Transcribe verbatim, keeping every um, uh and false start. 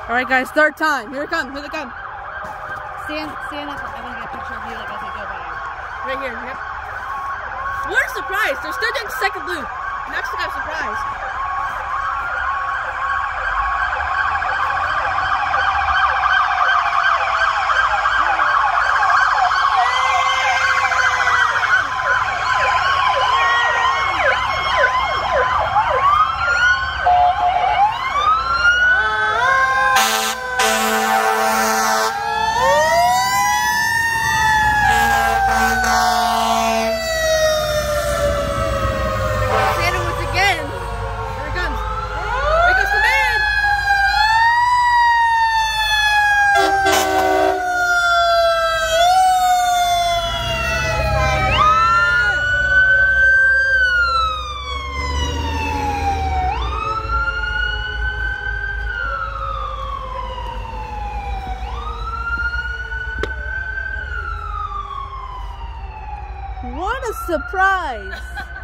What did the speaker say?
All right, guys, third time. Here it comes. Here it comes. Stand, stand up. I'm gonna get a picture of you like as I go by. Right here. Yep. What a surprise! They're still doing second loop. Next got surprised. What a surprise!